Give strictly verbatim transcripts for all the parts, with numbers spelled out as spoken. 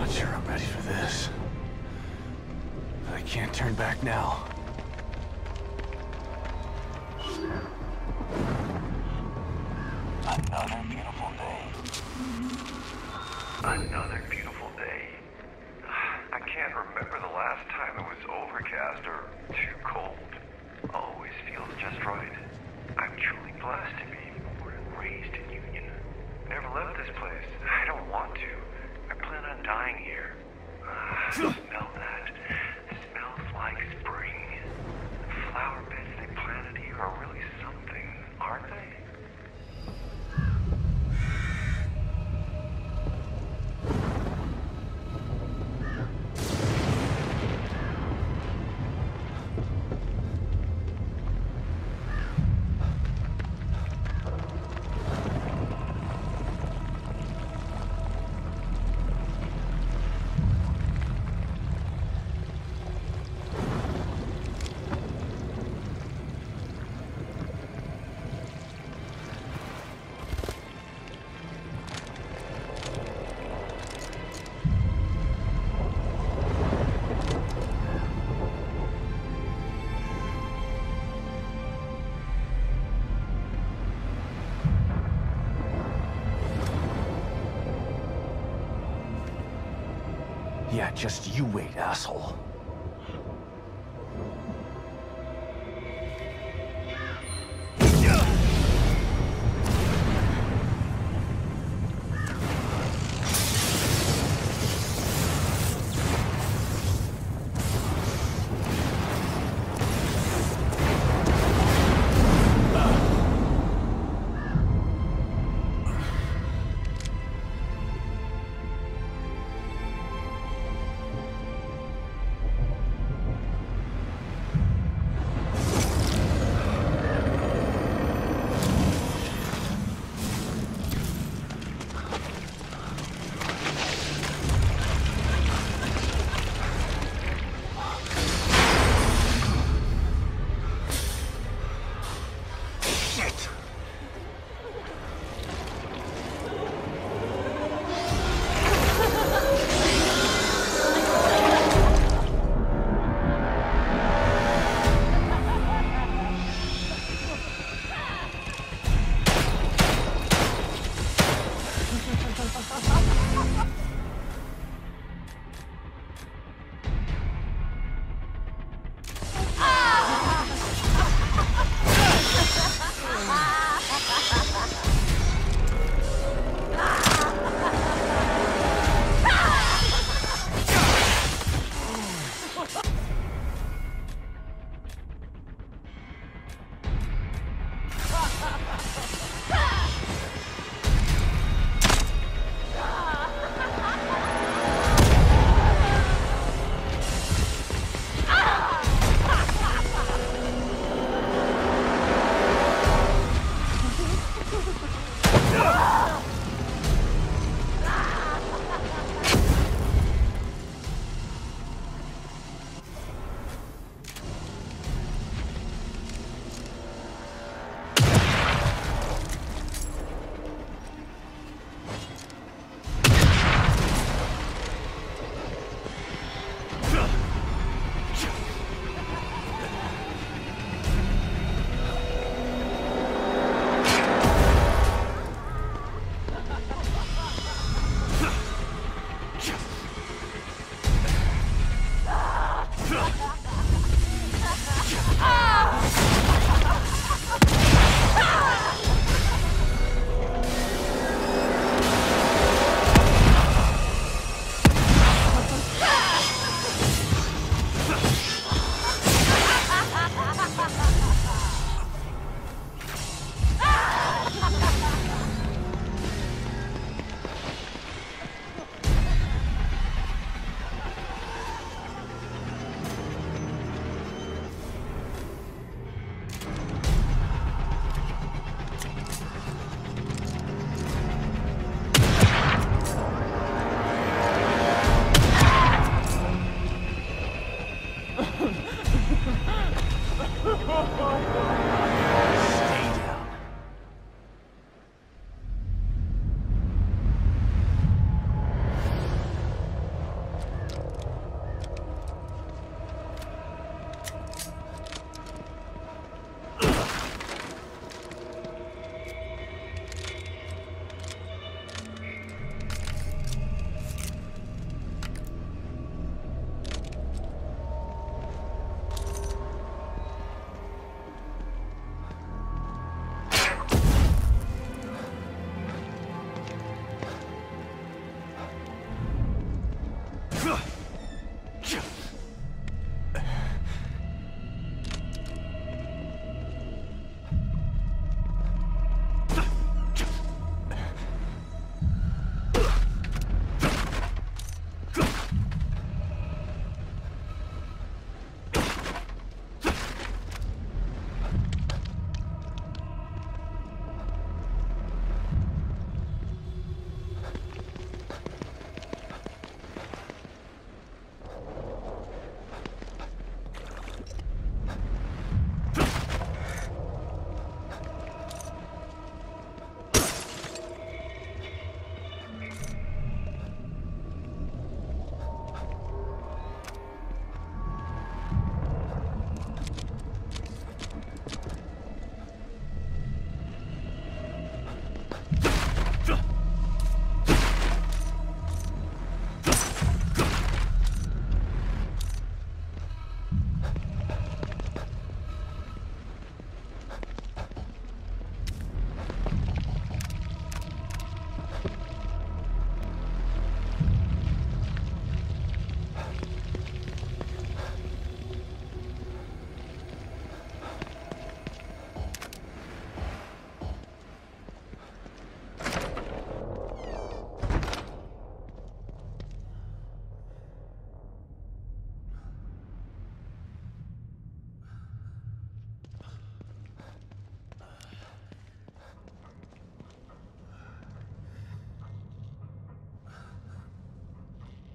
sure I'm ready for this. But I can't turn back now. Another beautiful day. Another beautiful day. I can't remember the last time it was overcast or too cold. Always feels just right. I'm truly blessed to be born and raised in Union. Never left this place. I don't want to. I plan on dying here. Ah, smell that. It smells like spring. The flower beds they planted here are really something, aren't they? Yeah, just you wait, asshole.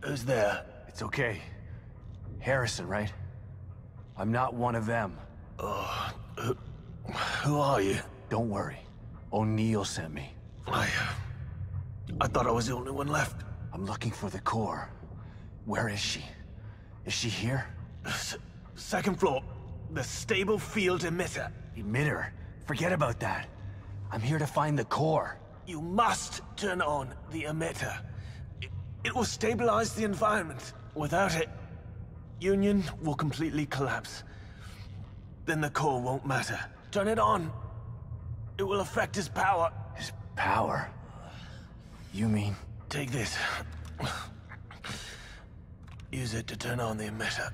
Who's there? It's okay. Harrison, right? I'm not one of them. Oh, who, who are you? Don't worry. O'Neill sent me. I... I thought I was the only one left. I'm looking for the core. Where is she? Is she here? S second floor. The stable field emitter. Emitter? Forget about that. I'm here to find the core. You must turn on the emitter. It, it will stabilize the environment. Without it, Union will completely collapse. Then the core won't matter. Turn it on. It will affect his power. His power? You mean? Take this. Use it to turn on the emitter.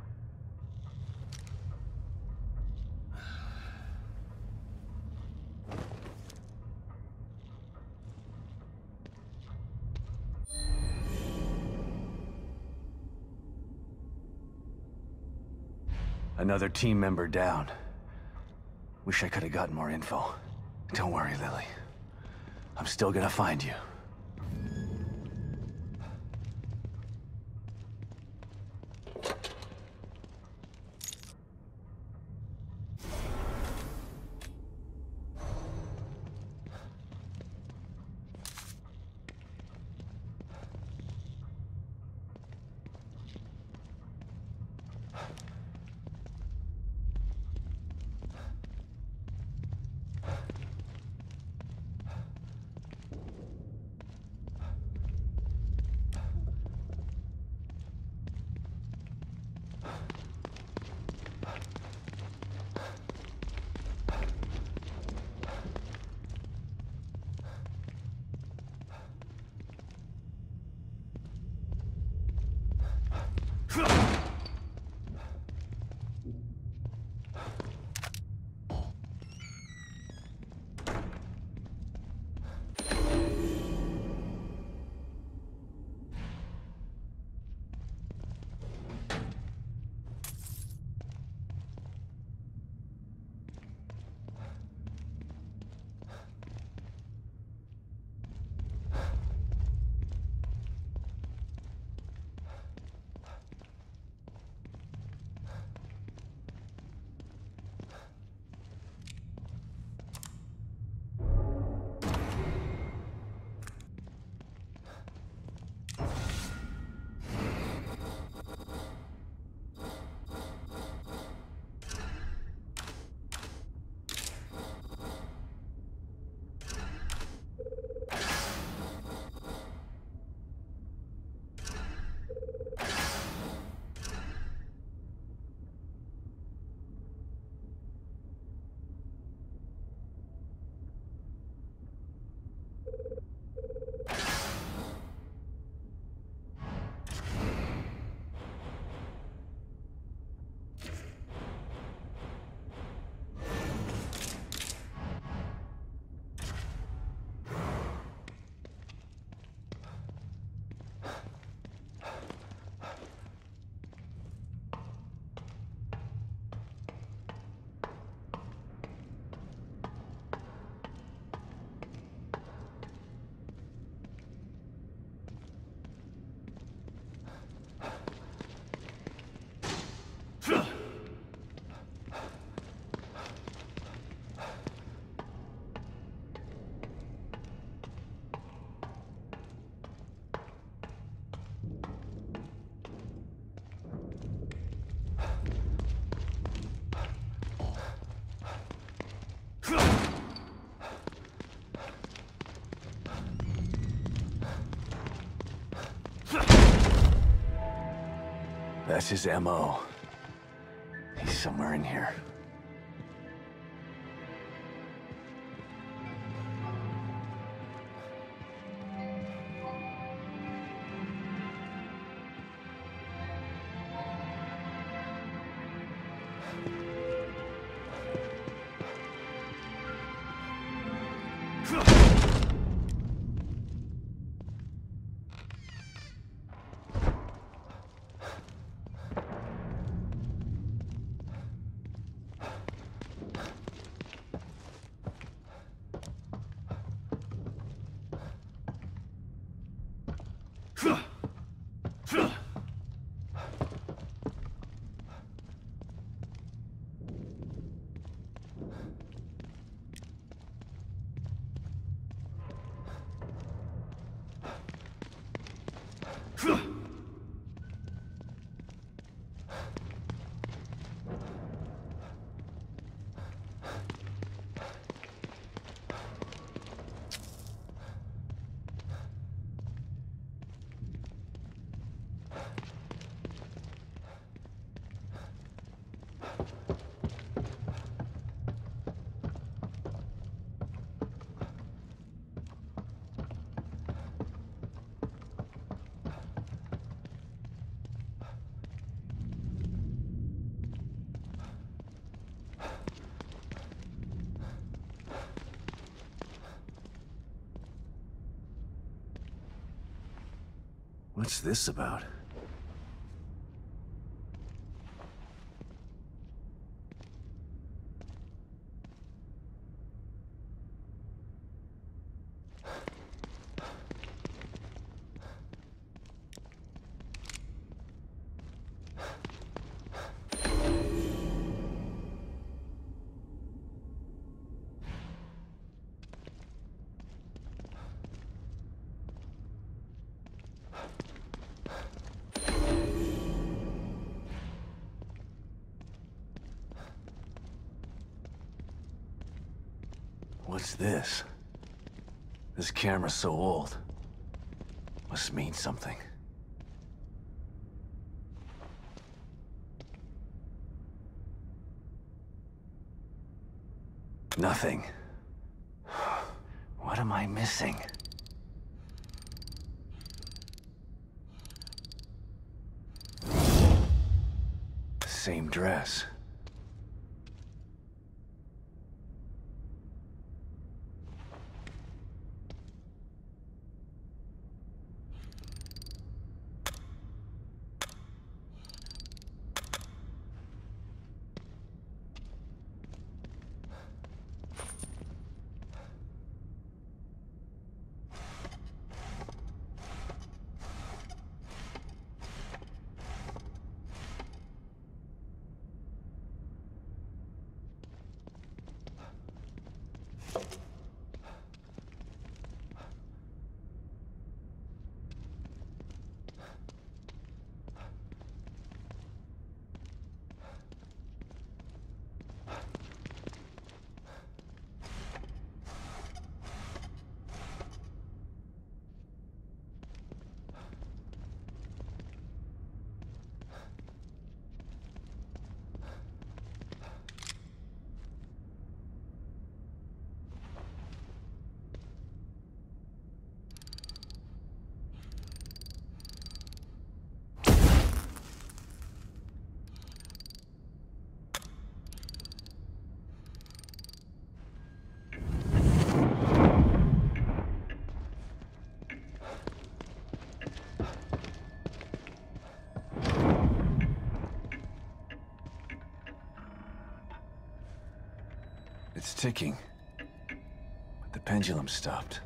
Another team member down. Wish I could have gotten more info. Don't worry, Lily. I'm still gonna find you. That's his M O. He's somewhere in here. What's this about? What's this? This camera's so old. Must mean something. Nothing. What am I missing? Same dress. It's ticking, but the pendulum stopped.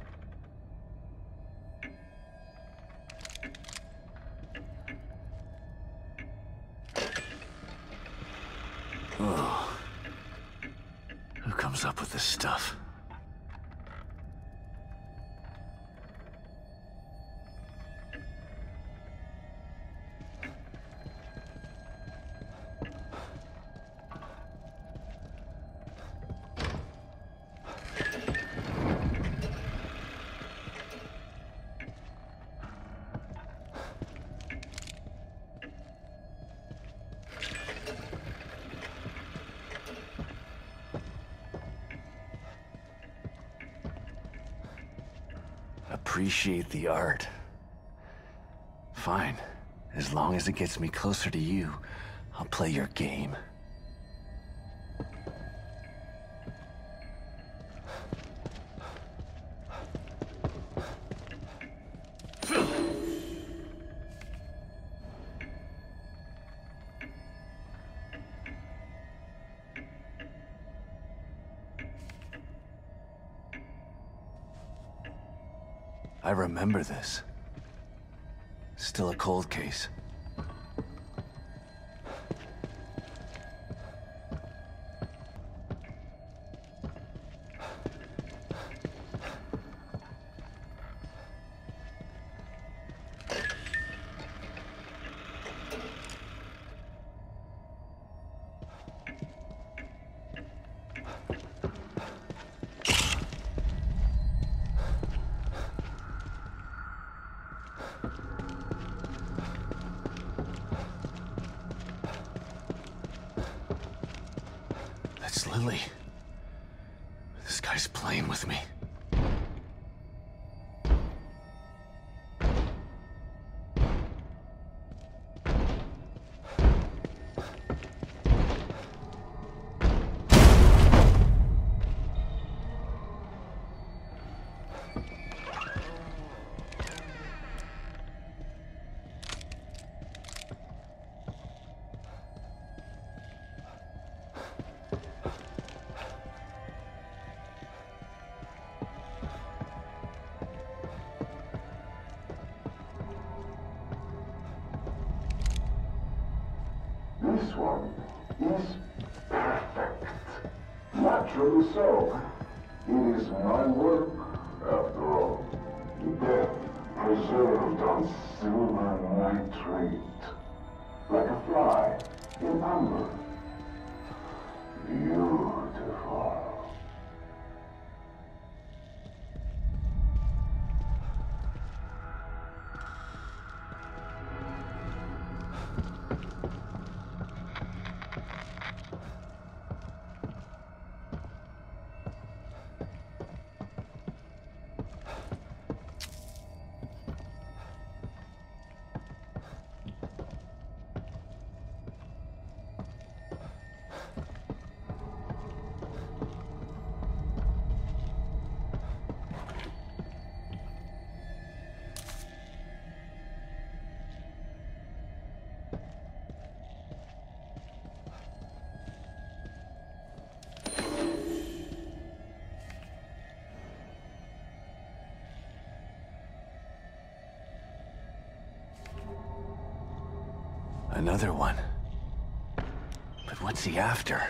Oh. Who comes up with this stuff? Appreciate the art. Fine. As long as it gets me closer to you, I'll play your game. I remember this. Still a cold case. It's Lily. This guy's playing with me. This one is perfect. Naturally so. It is my work, after all. Death preserved on silver nitrate. Like a fly in amber. Beautiful. Another one. But what's he after?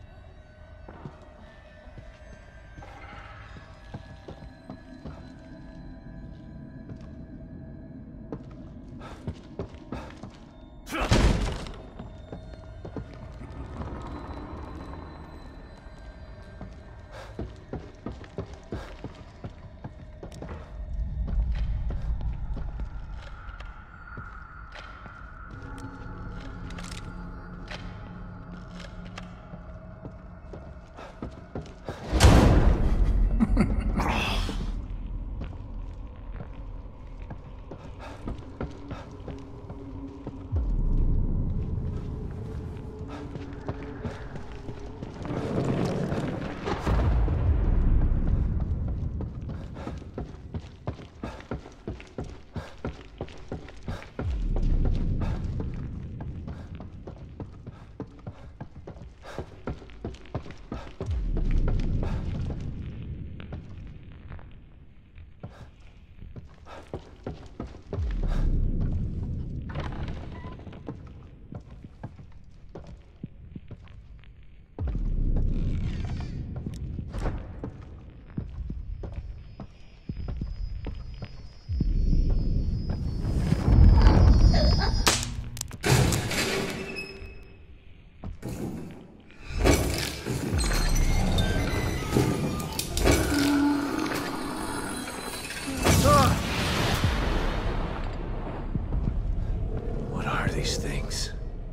These things.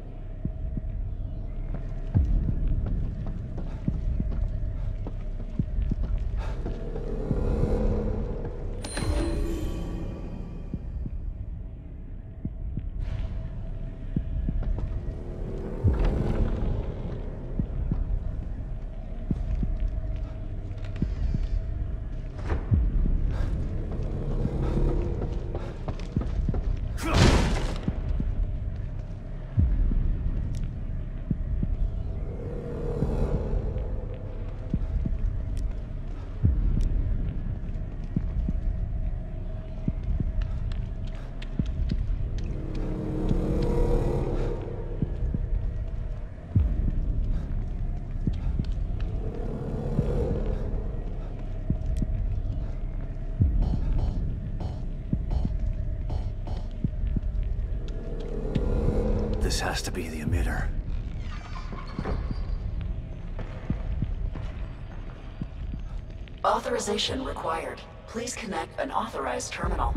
This has to be the emitter. Authorization required. Please connect an authorized terminal.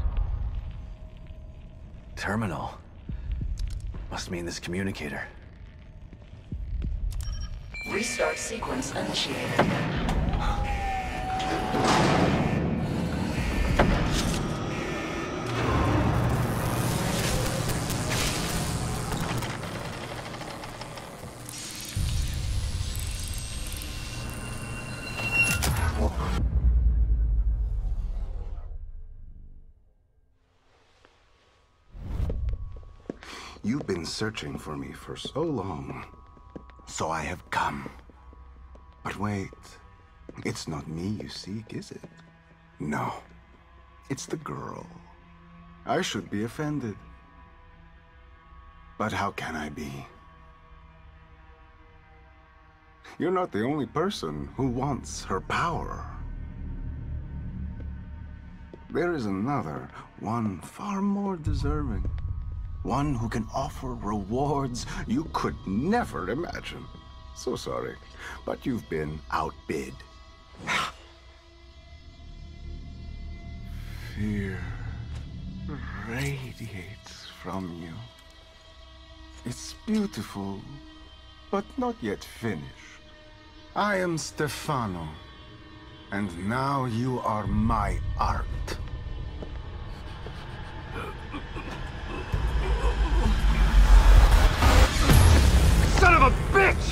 Terminal? Must mean this communicator. Restart sequence initiated. You've been searching for me for so long, so I have come. But wait, it's not me you seek, is it? No, it's the girl. I should be offended. But how can I be? You're not the only person who wants her power. There is another, one far more deserving. One who can offer rewards you could never imagine. So sorry, but you've been outbid. Fear radiates from you. It's beautiful, but not yet finished. I am Stefano, and now you are my art. Son of a bitch!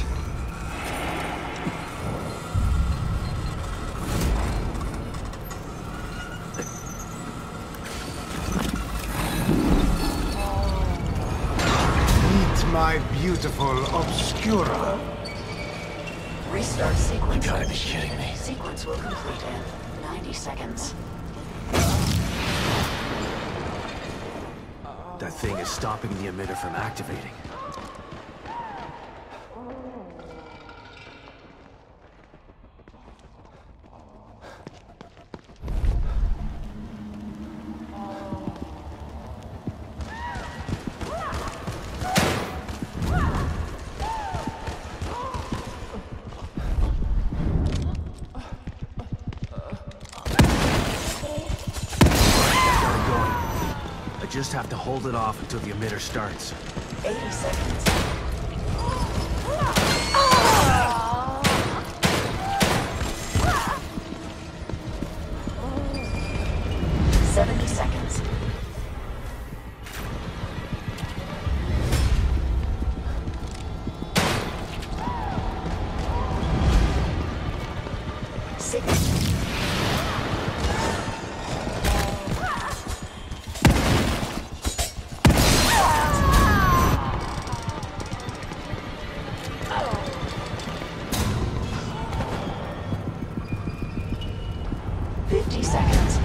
Meet my beautiful Obscura. Restart sequence. You gotta be initiated. kidding me. Sequence will complete in ninety seconds. That thing is stopping the emitter from activating. Just have to hold it off until the emitter starts. eighty seconds. seventy seconds. Six. fifty seconds.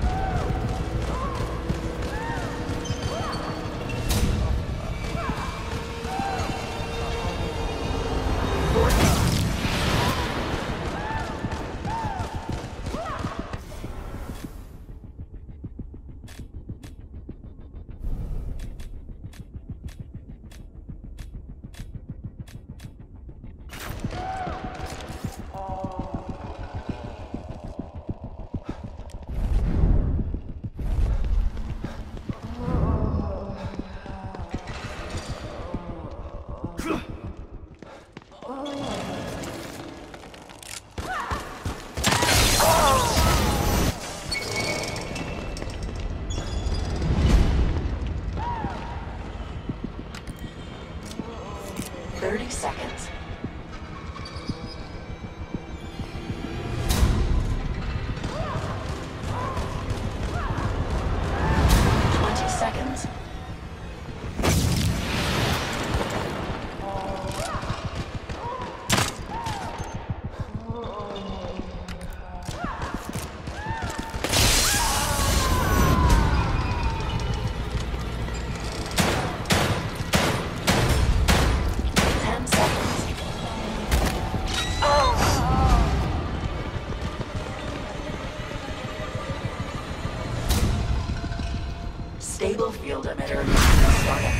thirty seconds. twenty seconds. Stable field emitter startup.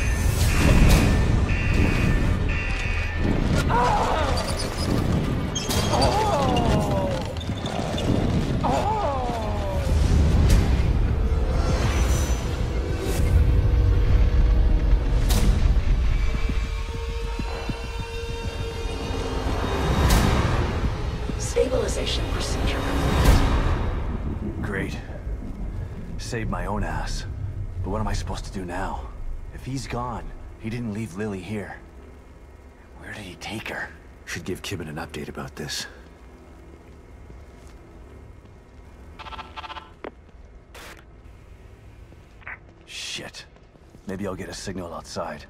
saved my own ass. But what am I supposed to do now? If he's gone, he didn't leave Lily here. Where did he take her? Should give Kidman an update about this. Shit. Maybe I'll get a signal outside.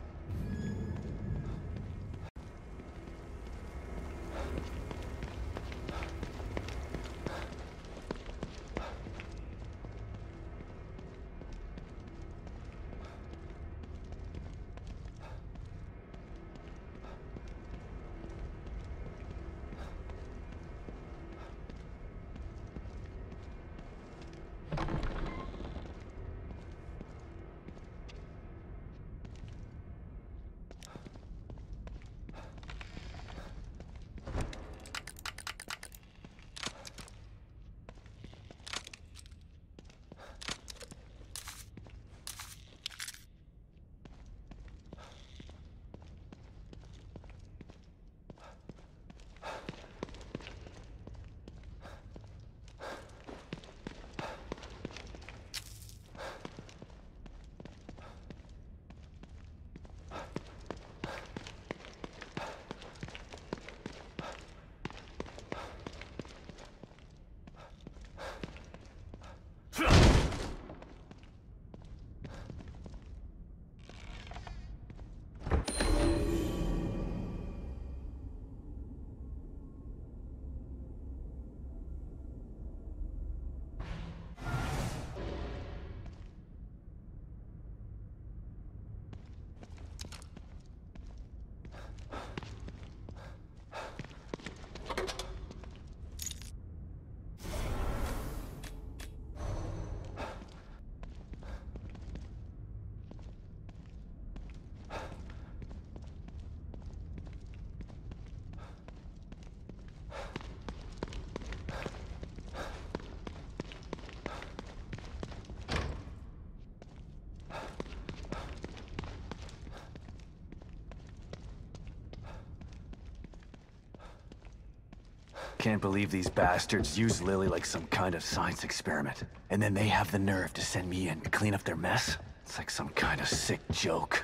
Can't believe these bastards used Lily like some kind of science experiment. And then they have the nerve to send me in to clean up their mess? It's like some kind of sick joke.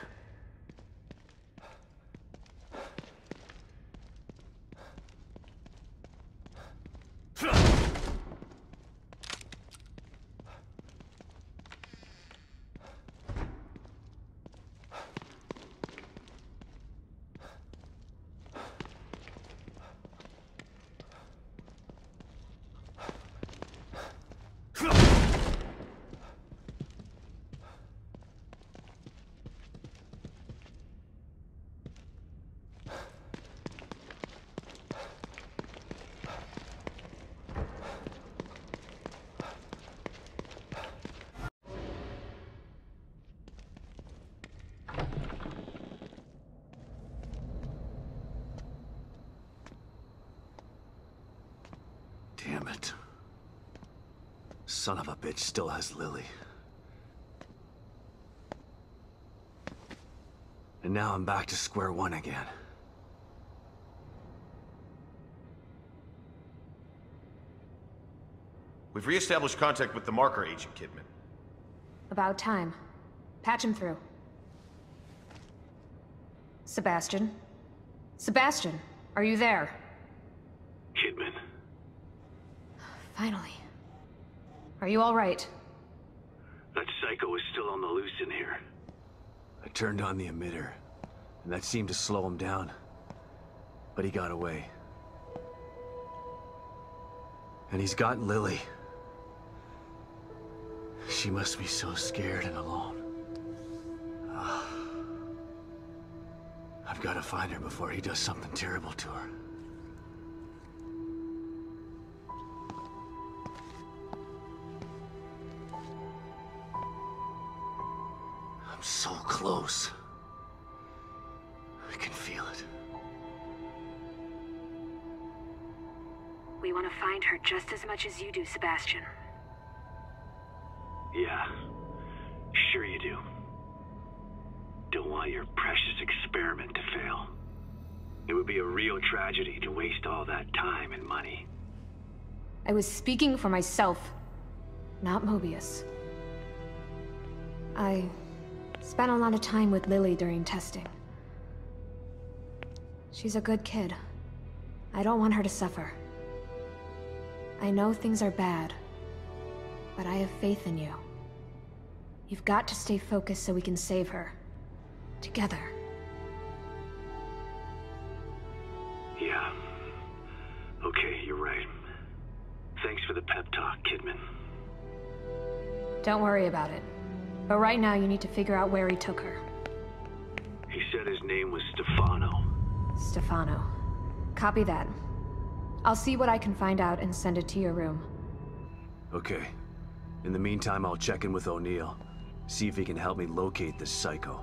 Damn it. Son of a bitch still has Lily. And now I'm back to square one again. We've re-established contact with the marker agent, Kidman. About time. Patch him through. Sebastian? Sebastian, are you there? Kidman. Finally. Are you all right? That psycho is still on the loose in here. I turned on the emitter, and that seemed to slow him down. But he got away. And he's got Lily. She must be so scared and alone. Ah. I've got to find her before he does something terrible to her. I'm so close. I can feel it. We want to find her just as much as you do, Sebastian. Yeah, sure you do. Don't want your precious experiment to fail. It would be a real tragedy to waste all that time and money. I was speaking for myself, not Mobius. I spent a lot of time with Lily during testing. She's a good kid. I don't want her to suffer. I know things are bad, but I have faith in you. You've got to stay focused so we can save her. Together. Yeah. Okay, you're right. Thanks for the pep talk, Kidman. Don't worry about it. But right now you need to figure out where he took her. He said his name was Stefano. Stefano. Copy that. I'll see what I can find out and send it to your room. Okay. In the meantime, I'll check in with O'Neill. See if he can help me locate this psycho.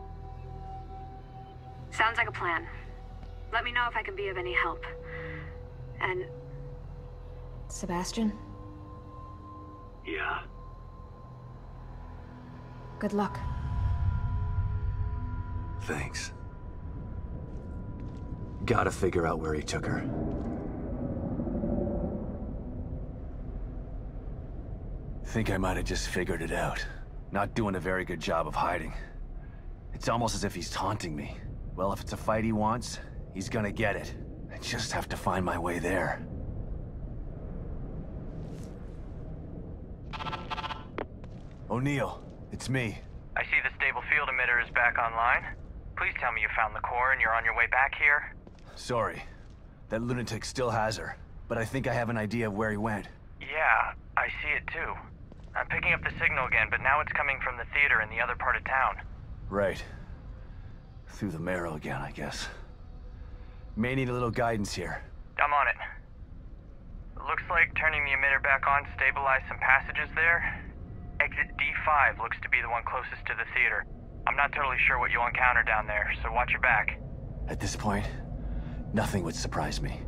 Sounds like a plan. Let me know if I can be of any help. And... Sebastian? Yeah? Good luck. Thanks. Gotta figure out where he took her. Think I might have just figured it out. Not doing a very good job of hiding. It's almost as if he's taunting me. Well, if it's a fight he wants, he's gonna get it. I just have to find my way there. O'Neill, it's me. I see the stable field emitter is back online. Please tell me you found the core and you're on your way back here. Sorry. That lunatic still has her, but I think I have an idea of where he went. Yeah, I see it too. I'm picking up the signal again, but now it's coming from the theater in the other part of town. Right. Through the marrow again, I guess. May need a little guidance here. I'm on it. Looks like turning the emitter back on stabilized some passages there. Exit D five looks to be the one closest to the theater. I'm not totally sure what you'll encounter down there, so watch your back. At this point, nothing would surprise me.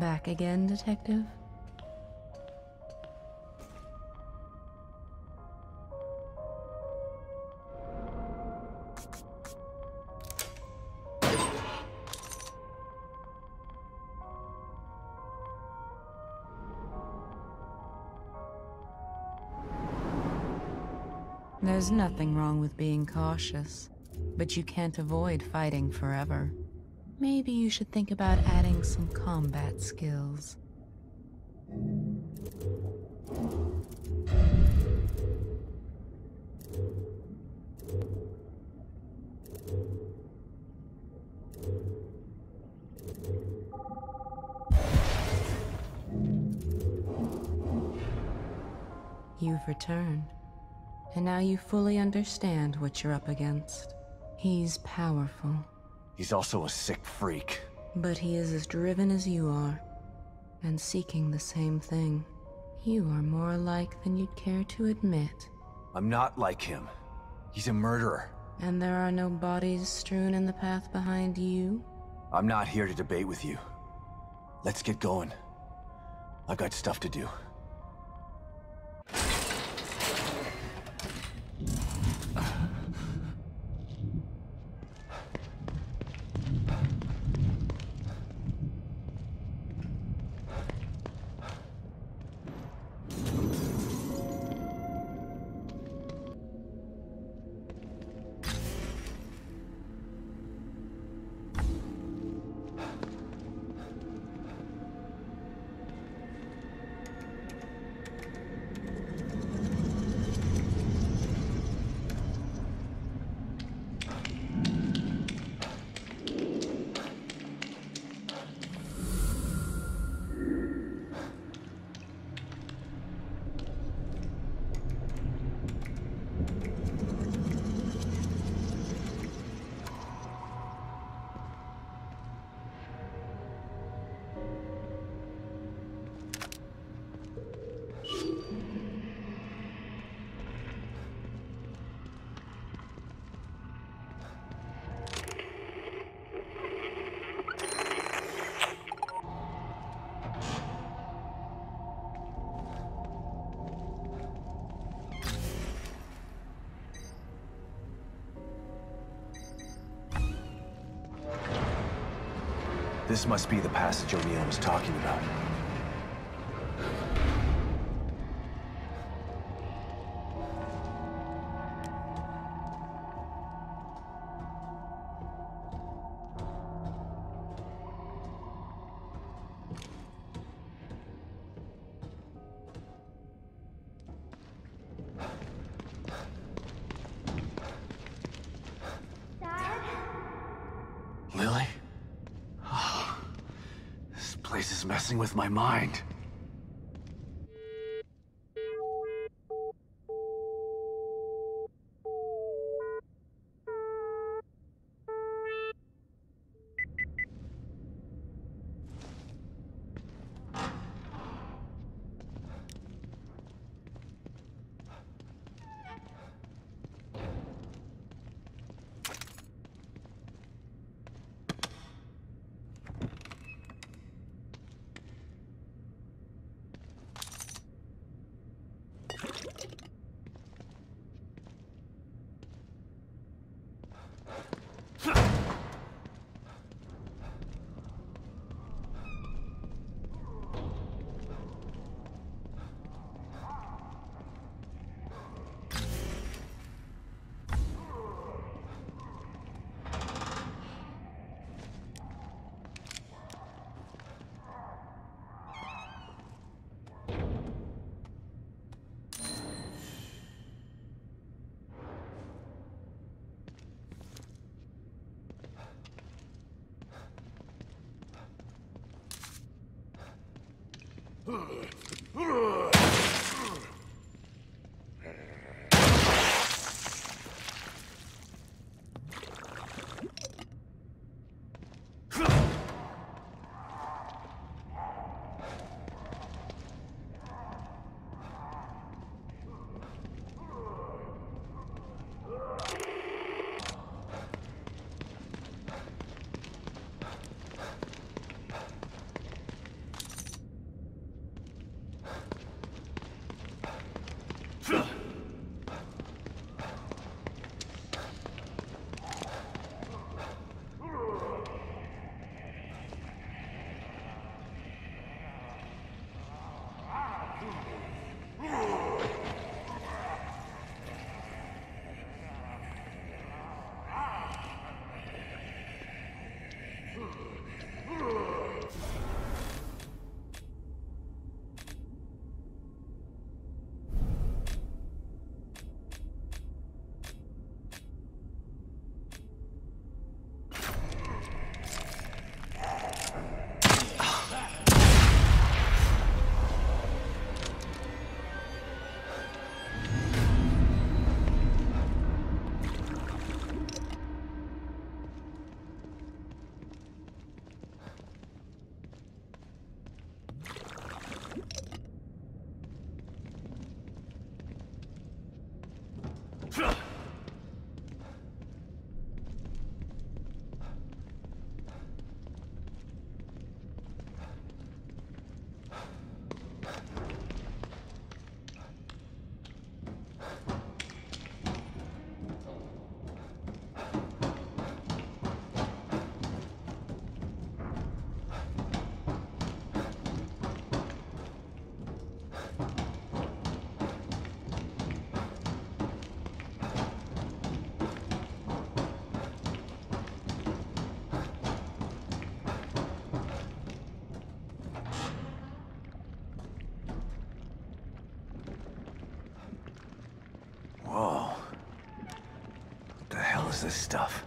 Back again, Detective? There's nothing wrong with being cautious, but you can't avoid fighting forever. Maybe you should think about adding some combat skills. You've returned. And now you fully understand what you're up against. He's powerful. He's also a sick freak. But he is as driven as you are, and seeking the same thing. You are more alike than you'd care to admit. I'm not like him. He's a murderer. And there are no bodies strewn in the path behind you? I'm not here to debate with you. Let's get going. I've got stuff to do. This must be the passage O'Neill was talking about. Lily? Oh, this place is messing with my mind. This stuff.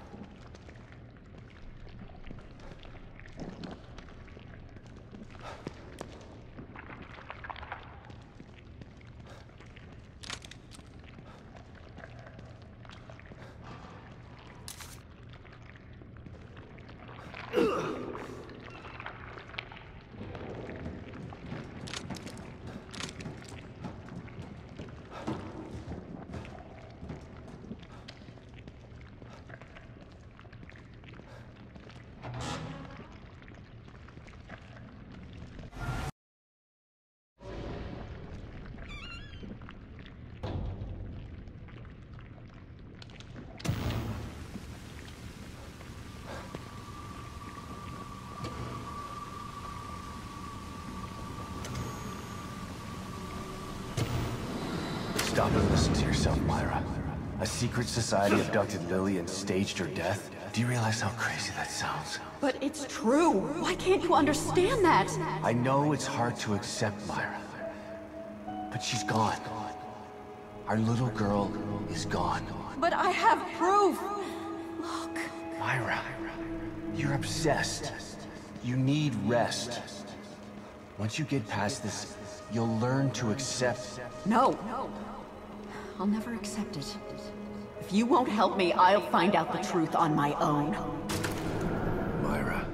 Stop and listen to yourself, Myra. A secret society abducted Lily and staged her death? Do you realize how crazy that sounds? But it's true. Why can't you understand that? I know it's hard to accept, Myra. But she's gone. Our little girl is gone. But I have proof. Look. Myra, you're obsessed. You need rest. Once you get past this, you'll learn to accept... No. I'll never accept it. If you won't help me, I'll find out the truth on my own. Myra.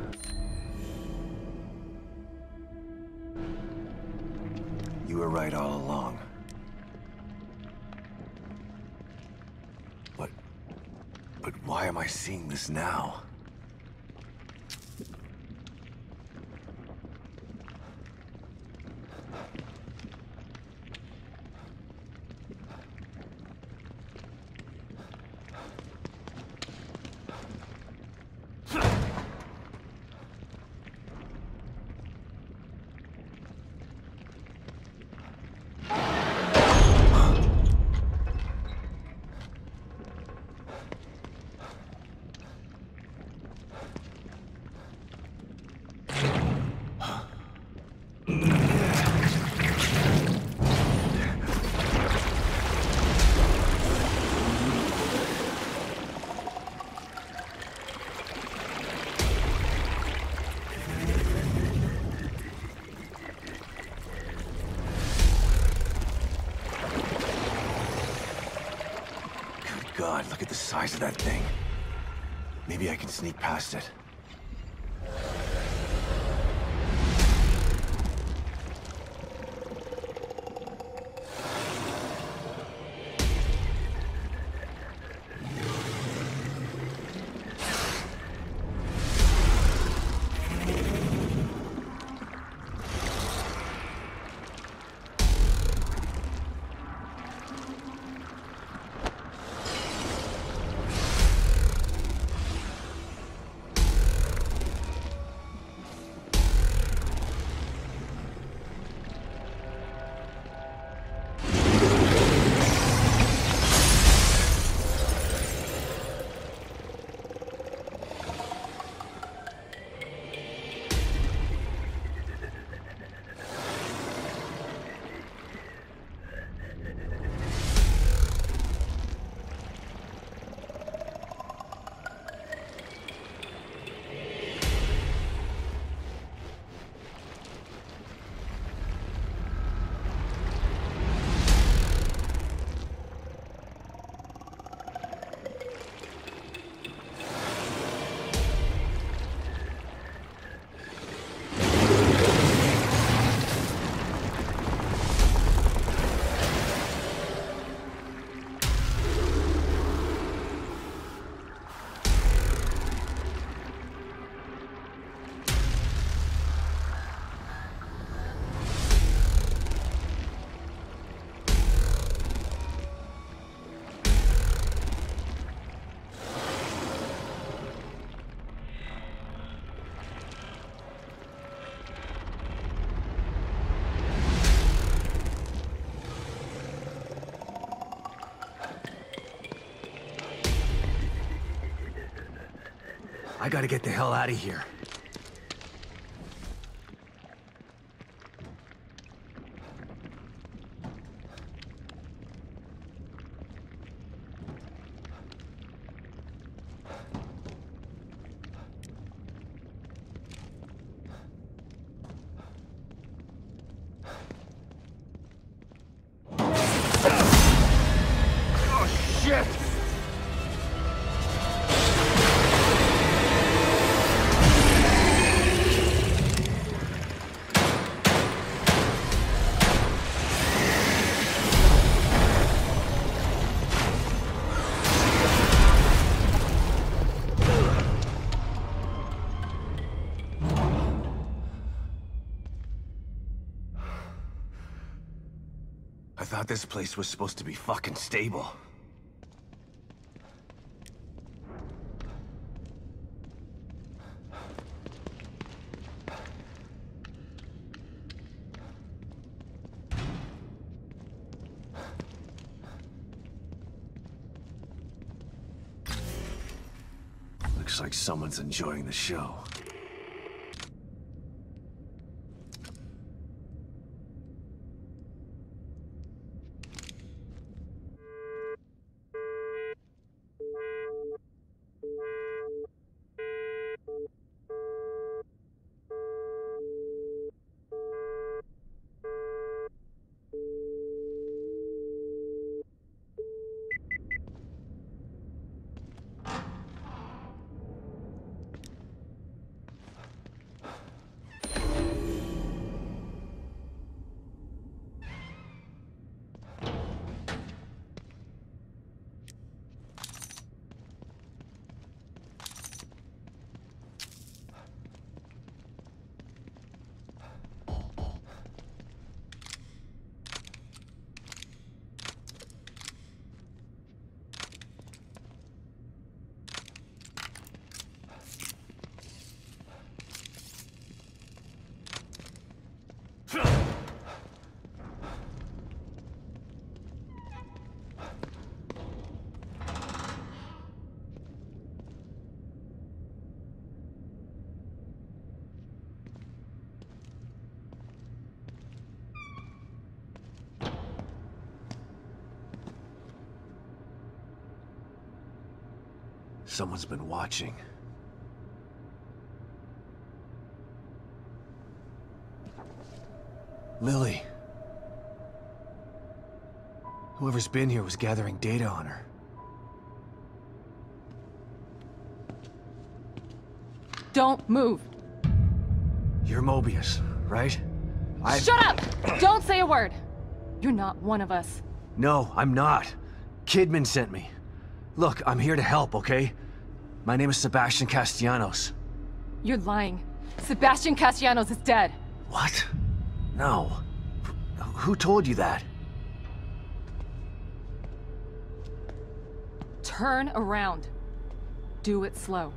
You were right all along. But... but why am I seeing this now? God, look at the size of that thing. Maybe I can sneak past it. I gotta get the hell out of here. I thought this place was supposed to be fucking stable. Looks like someone's enjoying the show. Someone's been watching. Lily. Whoever's been here was gathering data on her. Don't move. You're Mobius, right? I... Shut up! Don't say a word! You're not one of us. No, I'm not. Kidman sent me. Look, I'm here to help, okay? My name is Sebastian Castellanos. You're lying. Sebastian Castellanos is dead. What? No. Who told you that? Turn around. Do it slow.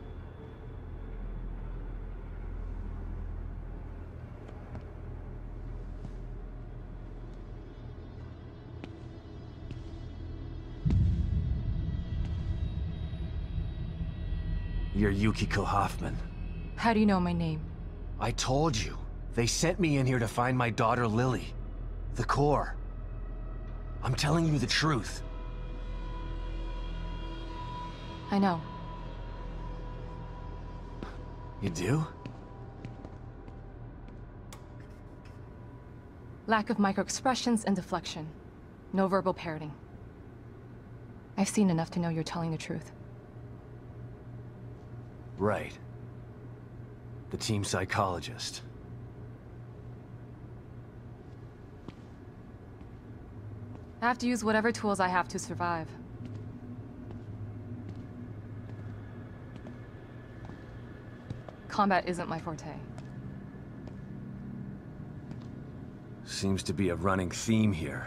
You're Yukiko Hoffman. How do you know my name? I told you. They sent me in here to find my daughter Lily. The core. I'm telling you the truth. I know. You do? Lack of microexpressions and deflection. No verbal parroting. I've seen enough to know you're telling the truth. Right. The team psychologist. I have to use whatever tools I have to survive. Combat isn't my forte. Seems to be a running theme here.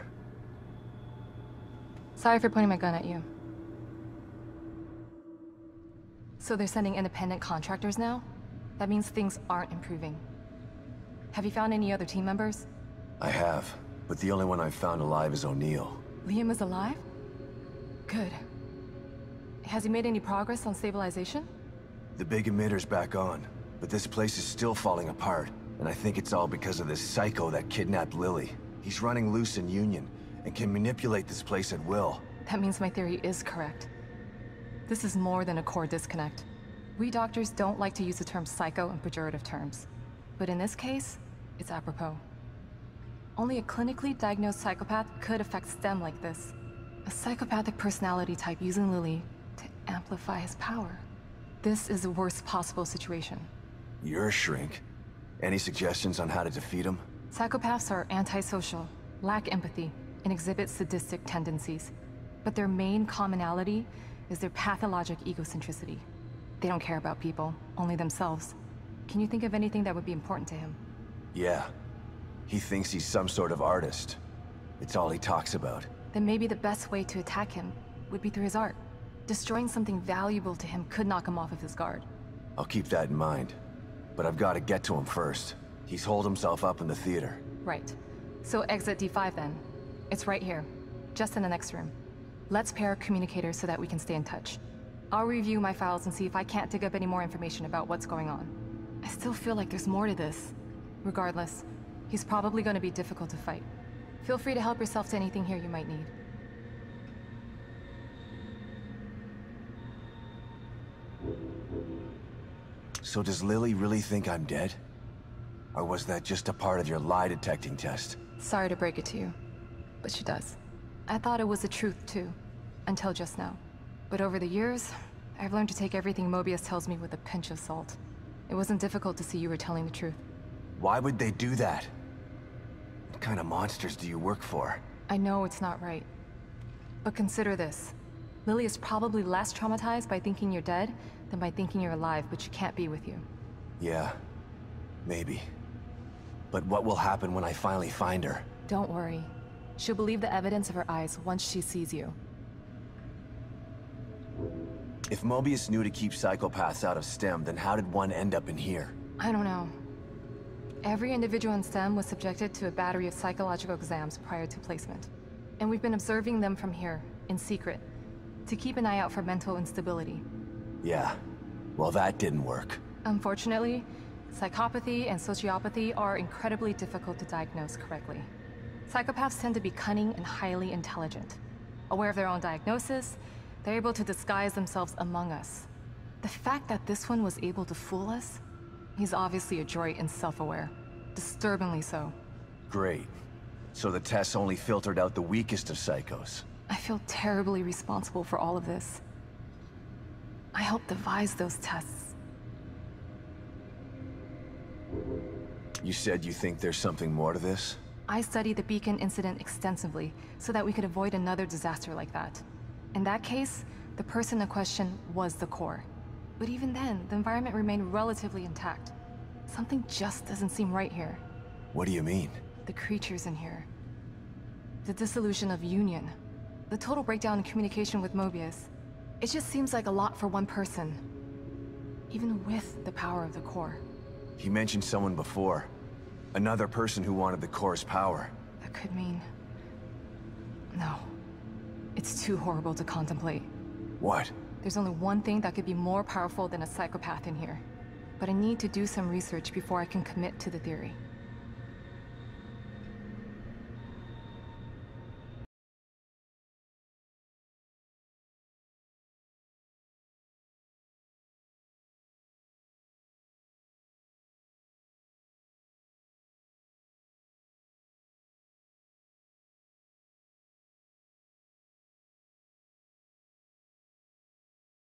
Sorry for pointing my gun at you. So they're sending independent contractors now? That means things aren't improving. Have you found any other team members? I have, but the only one I've found alive is O'Neill. Liam is alive? Good. Has he made any progress on stabilization? The big emitter's back on, but this place is still falling apart. And I think it's all because of this psycho that kidnapped Lily. He's running loose in Union, and can manipulate this place at will. That means my theory is correct. This is more than a core disconnect. We doctors don't like to use the term psycho in pejorative terms. But in this case, it's apropos. Only a clinically diagnosed psychopath could affect STEM like this. A psychopathic personality type using Lily to amplify his power. This is the worst possible situation. You're a shrink. Any suggestions on how to defeat him? Psychopaths are antisocial, lack empathy, and exhibit sadistic tendencies. But their main commonality is their pathologic egocentricity. They don't care about people, only themselves. Can you think of anything that would be important to him? Yeah. He thinks he's some sort of artist. It's all he talks about. Then maybe the best way to attack him would be through his art. Destroying something valuable to him could knock him off of his guard. I'll keep that in mind. But I've got to get to him first. He's holed himself up in the theater. Right. So exit D five then. It's right here. Just in the next room. Let's pair our communicators so that we can stay in touch. I'll review my files and see if I can't dig up any more information about what's going on. I still feel like there's more to this. Regardless, he's probably going to be difficult to fight. Feel free to help yourself to anything here you might need. So does Lily really think I'm dead? Or was that just a part of your lie detecting test? Sorry to break it to you, but she does. I thought it was the truth too, until just now. But over the years, I've learned to take everything Mobius tells me with a pinch of salt. It wasn't difficult to see you were telling the truth. Why would they do that? What kind of monsters do you work for? I know it's not right. But consider this. Lily is probably less traumatized by thinking you're dead than by thinking you're alive, but she can't be with you. Yeah, maybe. But what will happen when I finally find her? Don't worry. She'll believe the evidence of her eyes once she sees you. If Mobius knew to keep psychopaths out of STEM, then how did one end up in here? I don't know. Every individual in STEM was subjected to a battery of psychological exams prior to placement. And we've been observing them from here, in secret, to keep an eye out for mental instability. Yeah, well that didn't work. Unfortunately, psychopathy and sociopathy are incredibly difficult to diagnose correctly. Psychopaths tend to be cunning and highly intelligent. Aware of their own diagnosis, they're able to disguise themselves among us. The fact that this one was able to fool us, he's obviously adroit and self-aware. Disturbingly so. Great. So the tests only filtered out the weakest of psychos. I feel terribly responsible for all of this. I helped devise those tests. You said you think there's something more to this? I studied the Beacon incident extensively so that we could avoid another disaster like that. In that case, the person in question was the core. But even then, the environment remained relatively intact. Something just doesn't seem right here. What do you mean? The creatures in here. The dissolution of Union. The total breakdown in communication with Mobius. It just seems like a lot for one person. Even with the power of the core. He mentioned someone before. Another person who wanted the core's power. That could mean... No. It's too horrible to contemplate. What? There's only one thing that could be more powerful than a psychopath in here. But I need to do some research before I can commit to the theory.